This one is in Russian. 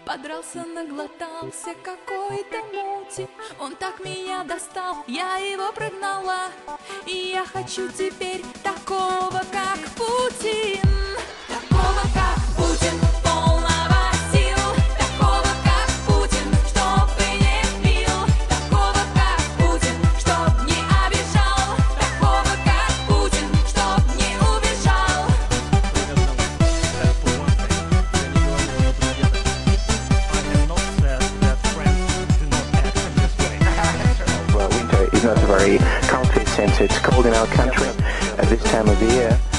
Подрался, наглотался какой-то мути. Он так меня достал, я его прогнала. И я хочу теперь такого, как Путин. Такого, как Путин, полного сил. Такого, как Путин, чтоб и не пил. Такого, как Путин, чтоб не обижал. Такого, как Путин, чтоб не убежал. Well, winter is not a very comfy sense. It's cold in our country at this time of the year.